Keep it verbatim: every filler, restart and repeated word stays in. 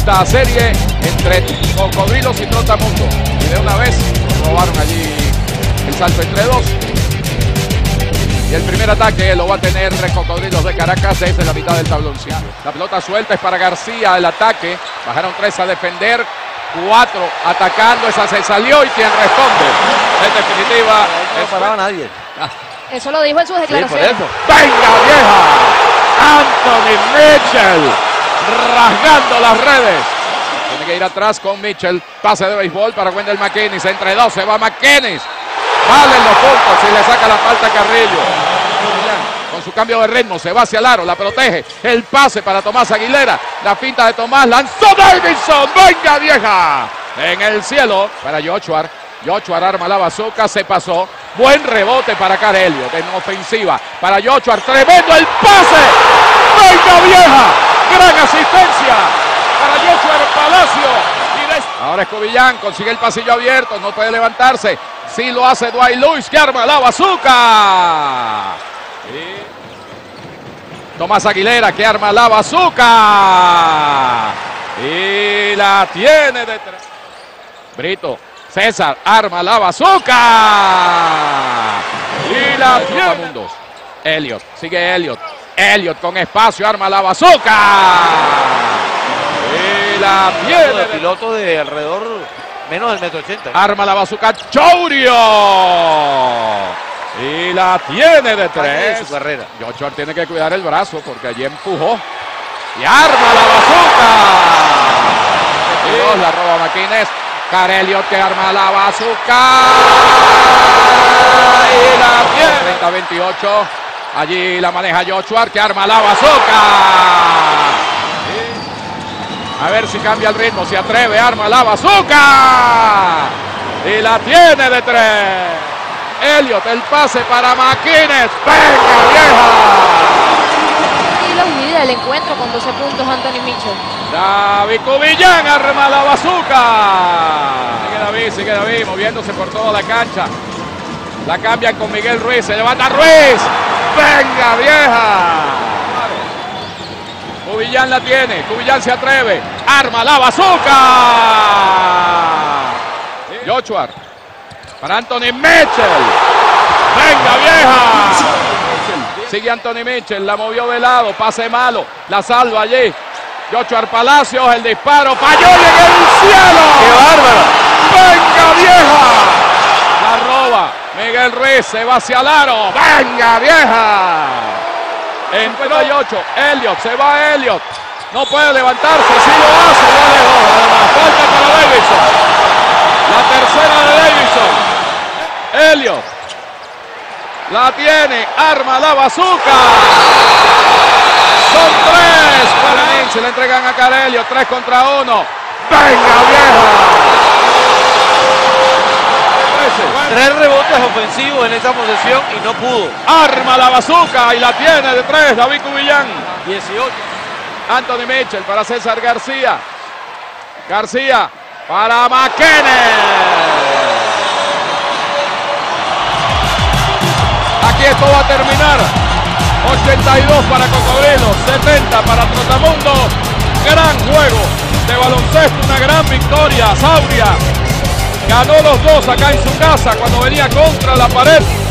esta serie entre Cocodrilos y Trotamundo. Y de una vez robaron allí el salto entre dos. Y el primer ataque lo va a tener Cocodrilos de Caracas desde la mitad del tablón. La pelota suelta es para García, el ataque. Bajaron tres a defender, cuatro atacando, esa se salió y quien responde. En definitiva, no, no paraba nadie. Ah. Eso lo dijo en sus declaraciones. Sí, por eso. ¡Venga, vieja! Anthony Mitchell rasgando las redes. Tiene que ir atrás con Mitchell. Pase de béisbol para Wendell McInnes. Entre dos se va McInnes. Valen los puntos y le saca la falta a Carrillo. Con su cambio de ritmo se va hacia el aro, la protege. El pase para Tomás Aguilera. La finta de Tomás, lanzó Davidson. ¡Venga, vieja! En el cielo para Joshua. Joshua arma la bazooka, se pasó. Buen rebote para Carelio, en ofensiva. Para Joshua, tremendo el pase. ¡Venga, vieja! Gran asistencia para Joshua Palacio. Ahora Escobillán consigue el pasillo abierto, no puede levantarse. Sí lo hace Dwight Lewis, que arma la bazooka. Y Tomás Aguilera, que arma la bazooka. Y la tiene detrás. Brito. César arma la bazooka. Y la tiene. Elliot, sigue Elliot. Elliot con espacio, arma la bazooka. Y la tiene. El piloto de alrededor menos del metro ochenta. Arma la bazooka Chourio. Y la tiene de tres. De su carrera. Joshua tiene que cuidar el brazo porque allí empujó. Y arma la bazooka. Y la roba McInnes. Carelio que arma la bazooka. Y la tiene. treinta a veintiocho. Allí la maneja Joshua, que arma la bazooka. A ver si cambia el ritmo, se atreve, arma la bazooka. Y la tiene de tres. Elliot, el pase para McInnes. ¡Venga, vieja! Y lo divide el encuentro con doce puntos Anthony Mitchell. David Cubillán arma la bazooka. Sigue David, sigue David, moviéndose por toda la cancha. La cambian con Miguel Ruiz, se levanta Ruiz. ¡Venga, vieja! Cubillán la tiene, Cubillán se atreve. Arma la bazooka. Joshua para Anthony Mitchell. ¡Venga, vieja! Sigue Anthony Mitchell, la movió de lado, pase malo, la salva allí. Joshua Palacios, el disparo, falló y en el cielo. ¡Qué bárbaro! ¡Venga, vieja! La roba, Miguel Ruiz se va hacia el aro. ¡Venga, vieja! Entró Joshua, Elliot, se va Elliot. No puede levantarse, sí lo hace, lo dejó. Además, falta para Davidson. La tercera de Davidson. Elliot. La tiene, arma la bazooka. Son tres para él, se le entregan a Carelio, tres contra uno. ¡Venga, vieja! Tres rebotes ofensivos en esa posesión y no pudo. Arma la bazooka y la tiene de tres David Cubillán. dieciocho. Anthony Mitchell para César García. García para McInnes. Aquí esto va a terminar. ochenta y dos para Cocodrilos, setenta para Trotamundo. Gran juego de baloncesto, una gran victoria. Sauria ganó los dos acá en su casa cuando venía contra la pared.